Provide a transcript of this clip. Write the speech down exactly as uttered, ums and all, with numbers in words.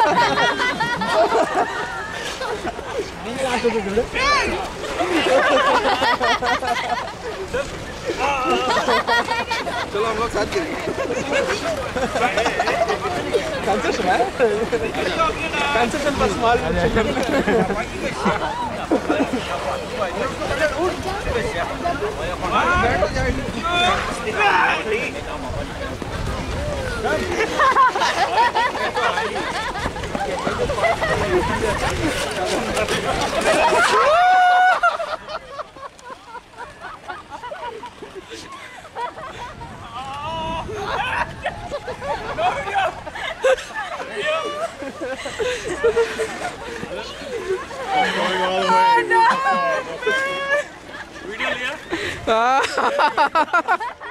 चलो हम लोग साथ गिरेंगे। कंसेशन है? कंसेशन पर स्मॉल। वीडियो लिया